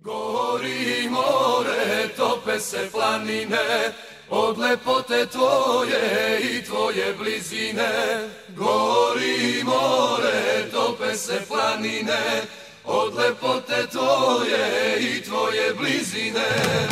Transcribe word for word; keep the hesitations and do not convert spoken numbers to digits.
Gori more, tope se planine, od lepote tvoje i tvoje blizine. Gori more, tope se planine, od lepote tvoje i tvoje blizine.